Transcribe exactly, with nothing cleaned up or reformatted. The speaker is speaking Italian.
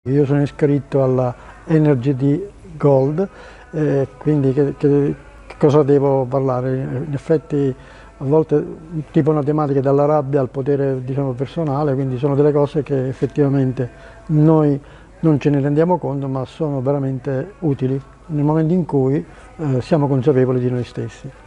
Io sono iscritto alla Energy D Gold, eh, quindi che, che, che cosa devo parlare? In effetti a volte tipo una tematica dalla rabbia al potere, diciamo, personale, quindi sono delle cose che effettivamente noi non ce ne rendiamo conto, ma sono veramente utili nel momento in cui eh, siamo consapevoli di noi stessi.